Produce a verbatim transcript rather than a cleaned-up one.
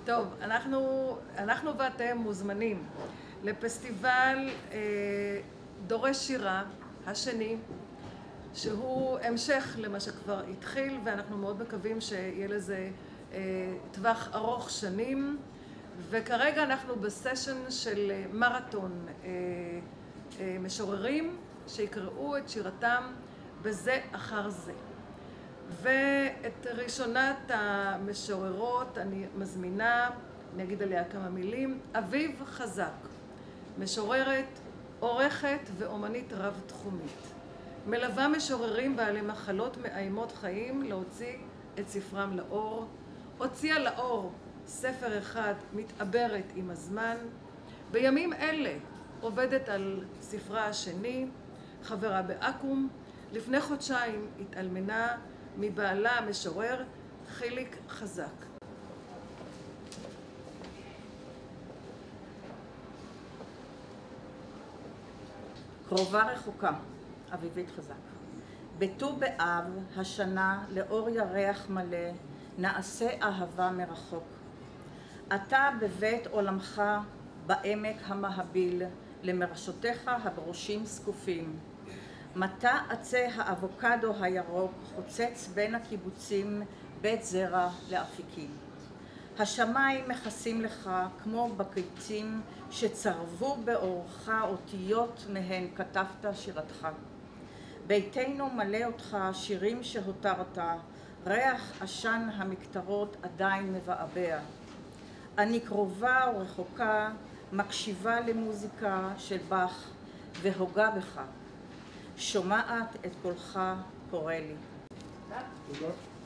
טוב, אנחנו, אנחנו ואתם מוזמנים לפסטיבל אה, דורש שירה השני, שהוא המשך למה שכבר התחיל, ואנחנו מאוד מקווים שיהיה לזה אה, טווח ארוך שנים. וכרגע אנחנו בסשן של מרתון אה, אה, משוררים שיקראו את שירתם בזה אחר זה. ואת ראשונת המשוררות אני מזמינה, אני אגיד עליה כמה מילים, אביב חזק, משוררת, עורכת ואומנית רב-תחומית. מלווה משוררים בעלי מחלות מאיימות חיים להוציא את ספרם לאור. הוציאה לאור ספר אחד, מתעברת עם הזמן. בימים אלה עובדת על ספרה השני, חברה באקו"ם. לפני חודשיים התאלמנה מבעלה המשורר חיליק חזק. קרובה רחוקה, אביבית חזק. בט"ו באב השנה לאור ירח מלא נעשה אהבה מרחוק. אתה בבית עולמך בעמק המהביל, למרשותיך הברושים זקופים. מטע עצי האבוקדו הירוק חוצץ בין הקיבוצים בית זרע לאפיקים. השמיים מכסים לך כמו בקיצים שצרבו באורך אותיות מהן כתבת שירתך. ביתנו מלא אותך שירים שהותרת, ריח עשן המקטרות עדיין מבעבע. אני קרובה ורחוקה, מקשיבה למוזיקה של באך והוגה בך. שומעת את קולך קורא לי. תודה.